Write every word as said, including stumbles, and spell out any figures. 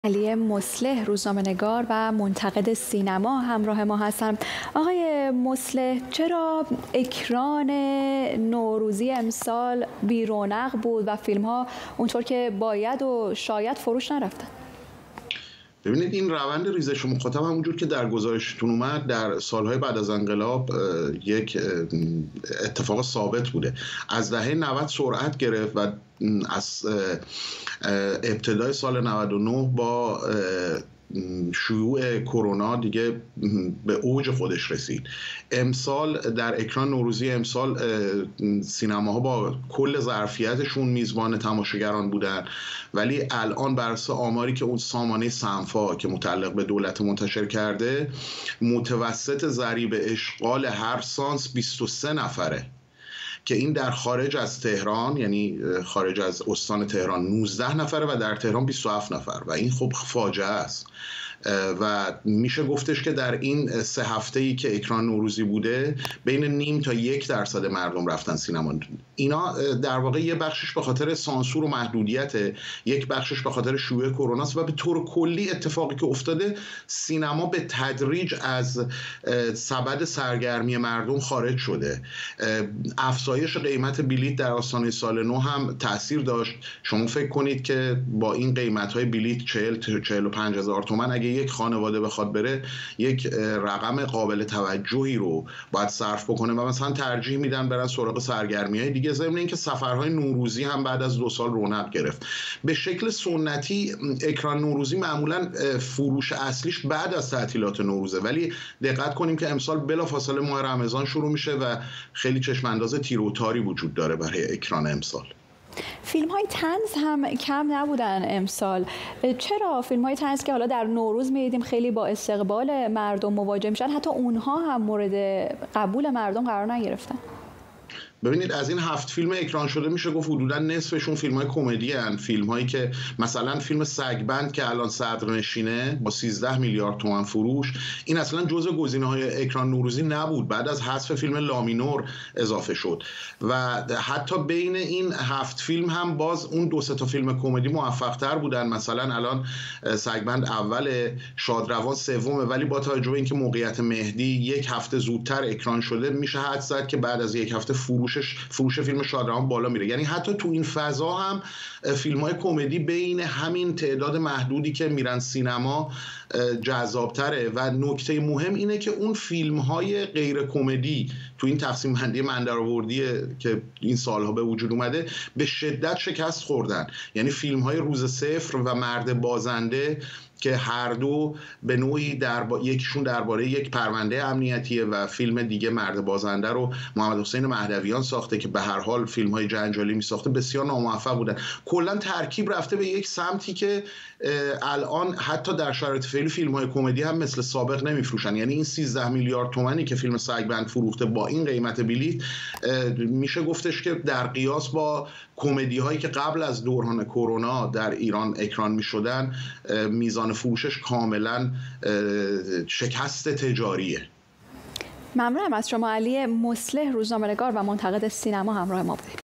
علی مصلح روزنامه‌نگار و منتقد سینما همراه ما هستند. آقای مصلح، چرا اکران نوروزی امسال بی رونق بود و فیلم‌ها اونطور که باید و شاید فروش نرفتن؟ ببینید، این روند ریزش مخاطب همونجور که در گزارشتون اومد در سالهای بعد از انقلاب یک اتفاق ثابت بوده. از دهه نود سرعت گرفت و از ابتدای سال نود و نه با شیوع کرونا دیگه به اوج خودش رسید. امسال در اکران نوروزی امسال سینماها با کل ظرفیتشون میزبان تماشاگران بودن، ولی الان بر اساس آماری که اون سامانه سنفا که متعلق به دولت منتشر کرده، متوسط ضریب اشغال هر سانس بیست و سه نفره که این در خارج از تهران، یعنی خارج از استان تهران نوزده نفره و در تهران بیست و هفت نفر و این خب فاجعه است. و میشه گفتش که در این سه هفته‌ای که اکران نوروزی بوده بین نیم تا یک درصد مردم رفتن سینما. اینا در واقع یه بخشش به خاطر سانسور و محدودیت، یک بخشش به خاطر شیوع کرونا است و به طور کلی اتفاقی که افتاده سینما به تدریج از سبد سرگرمی مردم خارج شده. افزایش قیمت بلیت در آستانه سال نو هم تاثیر داشت. شما فکر کنید که با این قیمت‌های بلیت چهل تا چهل و پنج هزار تومان اگه یک خانواده بخواد بره، یک رقم قابل توجهی رو باید صرف بکنه و مثلا ترجیح میدن برن سراغ سرگرمی‌های دیگه. ضمن اینکه سفرهای نوروزی هم بعد از دو سال رونق گرفت. به شکل سنتی اکران نوروزی معمولا فروش اصلیش بعد از تعطیلات نوروزه، ولی دقت کنیم که امسال بلافاصله ماه رمضان شروع میشه و خیلی چشم انداز تیر و تاری وجود داره برای اکران امسال. فیلم های طنز هم کم نبودن امسال. چرا فیلم های طنز که حالا در نوروز می‌دیدیم خیلی با استقبال مردم مواجه میشن، حتی اونها هم مورد قبول مردم قرار نگرفتن؟ ببینید، از این هفت فیلم اکران شده میشه گفت حدودا نصفشون فیلم های کمدی هستند. فیلم هایی که مثلا فیلم سگبند که الان صدرنشینه با سیزده میلیارد تومان فروش، این اصلا جزء گزینه های اکران نوروزی نبود، بعد از حذف فیلم لامینور اضافه شد. و حتی بین این هفت فیلم هم باز اون دو سه تا فیلم کمدی موفق تر بودن. مثلا الان سگبند اول، شادروان سومه، ولی با توجه به اینکه موقعیت مهدی یک هفته زودتر اکران شده میشه حدس زد که بعد از یک هفته فروش فروش فیلم شادروان بالا میره. یعنی حتی تو این فضا هم فیلم‌های کمدی بین همین تعداد محدودی که میرن سینما جذابتره. و نکته مهم اینه که اون فیلم‌های غیر کمدی تو این تقسیم بندی من درآوردی که این سالها به وجود اومده به شدت شکست خوردن. یعنی فیلم‌های روز صفر و مرد بازنده که هر دو به نوعی در با... یکیشون درباره یک پرونده امنیتیه و فیلم دیگه مرد بازنده رو محمد حسین مهدویان ساخته که به هر حال فیلم‌های جنجالی می‌ساخته، بسیار ناموفق بودن. کلا ترکیب رفته به یک سمتی که الان حتی در شرایط فعلی فیلم‌های کمدی هم مثل سابق نمی‌فروشن. یعنی این سیزده میلیارد تومانی که فیلم سگبند فروخته با این قیمت بلیت، میشه گفتش که در قیاس با کمدی‌هایی که قبل از دوران کرونا در ایران اکران می‌شدن، میزان فروشش کاملا شکست تجاریه. ممنونم از شما علی مصلح روزنامه‌نگار و منتقد سینما همراه ما بودید.